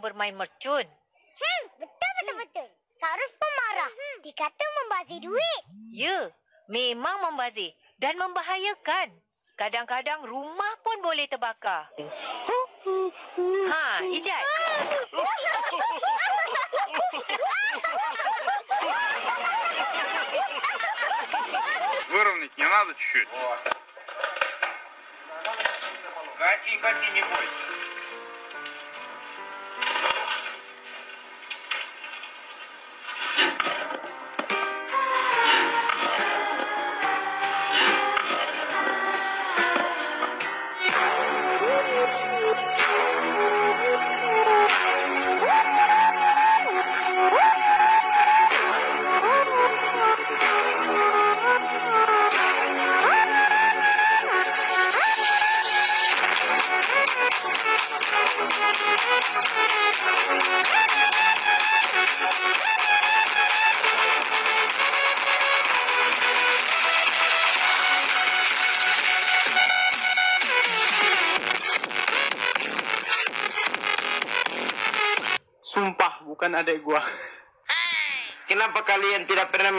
bermain mercun. Betul. Kak Ros pemarah. Dikata membazir duit. Ya, memang membazir dan membahayakan. Kadang-kadang rumah pun boleh terbakar. Ha, Ijat. Выровнять не надо чуть-чуть? Кати, не бойся. Sumpah, bukan adik gua. Kenapa kalian tidak pernah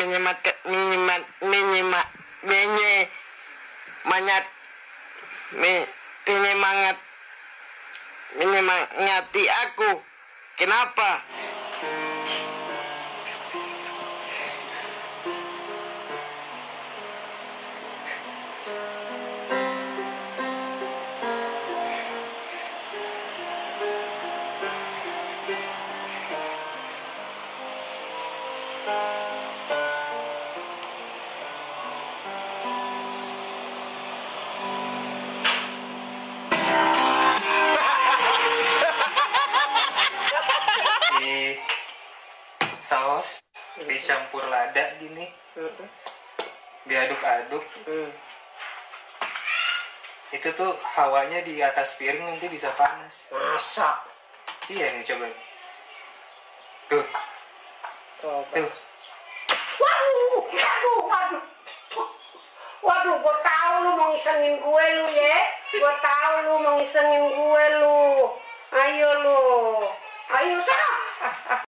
menyemangati aku? Kenapa? Saus dicampur lada gini, diaduk-aduk. Itu tuh hawanya di atas piring nanti bisa panas. Masa? Iya nih, coba. Tuh. Waduh, gue tahu lu mau ngisengin gue lu ya. Gue tahu lu mau ngisengin gue lu. Ayo lu. Ayo sana.